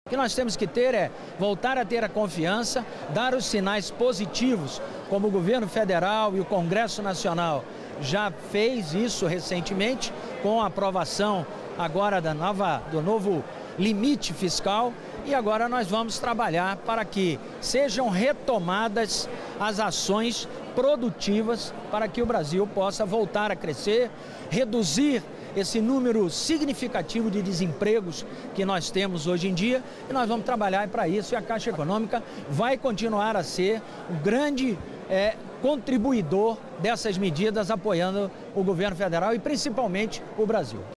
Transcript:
O que nós temos que ter é voltar a ter a confiança, dar os sinais positivos, como o governo federal e o Congresso Nacional já fez isso recentemente, com a aprovação agora do novo limite fiscal, e agora nós vamos trabalhar para que sejam retomadas as ações produtivas para que o Brasil possa voltar a crescer, reduzir esse número significativo de desempregos que nós temos hoje em dia, e nós vamos trabalhar para isso, e a Caixa Econômica vai continuar a ser um grande contribuidor dessas medidas, apoiando o governo federal e principalmente o Brasil.